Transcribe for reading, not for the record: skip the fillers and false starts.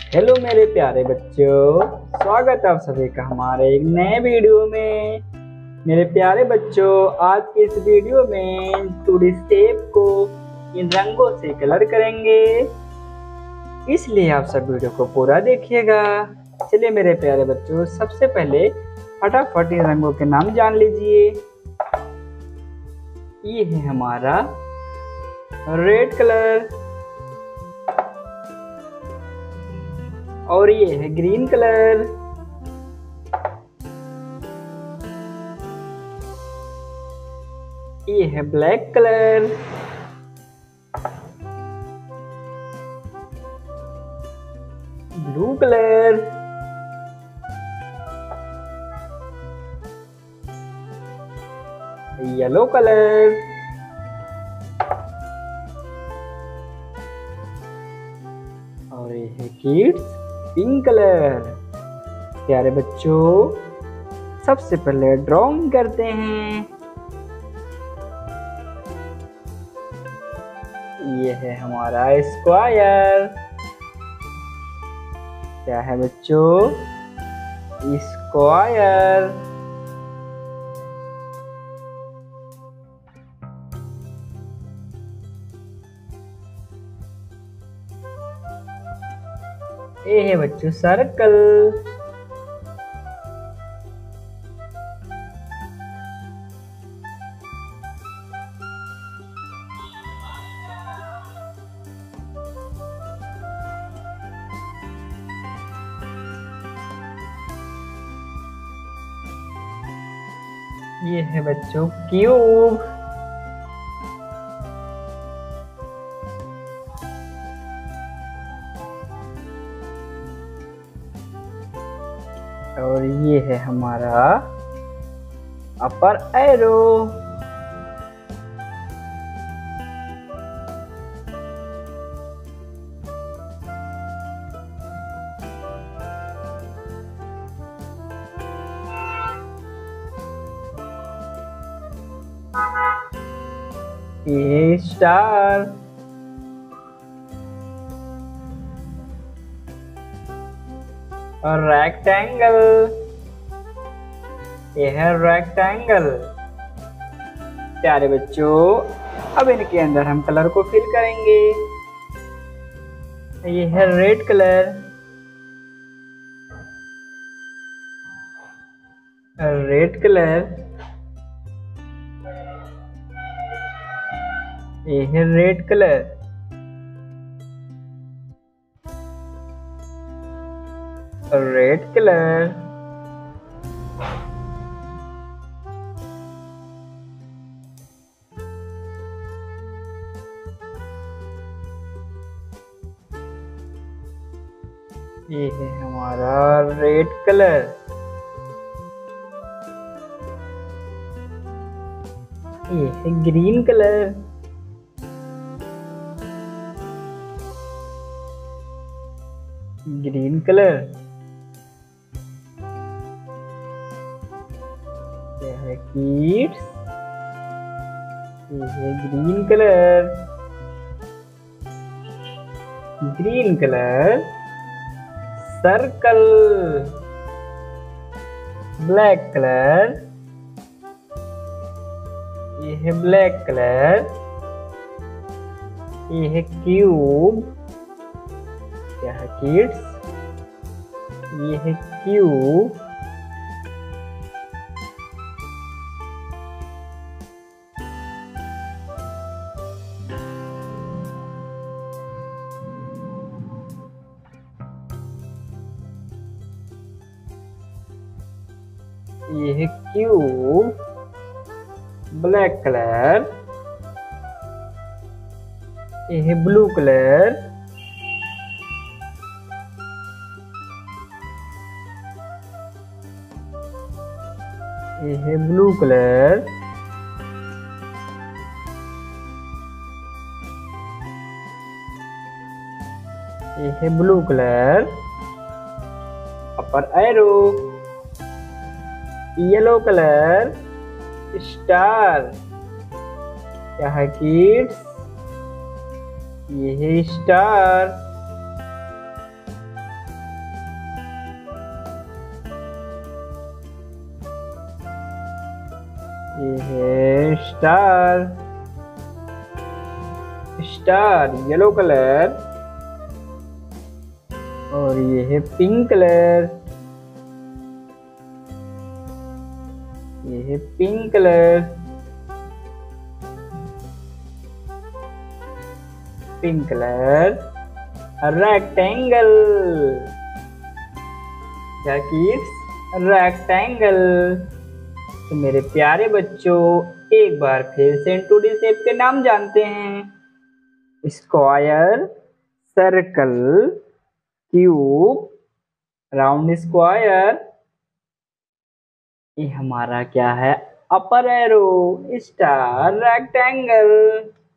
Hello मेरे प्यारे बच्चों, स्वागत है आप सभी का हमारे एक नए वीडियो में। मेरे प्यारे बच्चों, आज के इस वीडियो में टूडी स्टेप को इन रंगों से कलर करेंगे, इसलिए आप सब वीडियो को पूरा देखिएगा। चलिए मेरे प्यारे बच्चों, सबसे पहले फटाफट इन रंगों के नाम जान लीजिए। ये है हमारा रेड कलर, और ये है ग्रीन कलर, ये है black colour, blue colour, yellow colour, और ये है किड्स पिंक कलर। प्यारे बच्चों, सबसे पहले ड्राइंग करते हैं। ये है हमारा स्क्वायर। क्या है बच्चों? स्क्वायर। ये है बच्चों सर्कल। ये है बच्चों क्यूब। और ये है हमारा अपर एरो। ये स्टार। और रेक्टेंगल। ये है रेक्टेंगल। प्यारे बच्चों, अब इनके अंदर हम कलर को फिल करेंगे। ये है रेड कलर, रेड कलर, ये है रेड कलर, रेड कलर, ये है हमारा रेड कलर, ये है ग्रीन कलर, ग्रीन कलर, ये है किड्स, ये है green colour, green colour, circle, black colour, ये है ब्लैक कलर, ये है क्यूब, क्या है किड्स? ये है क्यूब, ये है क्यूब, ब्लैक कलर, ये है ब्लू कलर, ये है ब्लू कलर, ये है blue colour, upper arrow, yellow colour, star, क्या है किड्स? ये है स्टार, ये है स्टार, स्टार येलो कलर। और ये है पिंक कलर, ये है pink colour, pink colour. Rectangle, क्या किड्स? रेक्टेंगल। तो मेरे प्यारे बच्चों, एक बार फिर से 2D शेप के नाम जानते हैं। Square, circle, cube, round square. ये हमारा क्या है? Upper arrow, star, rectangle.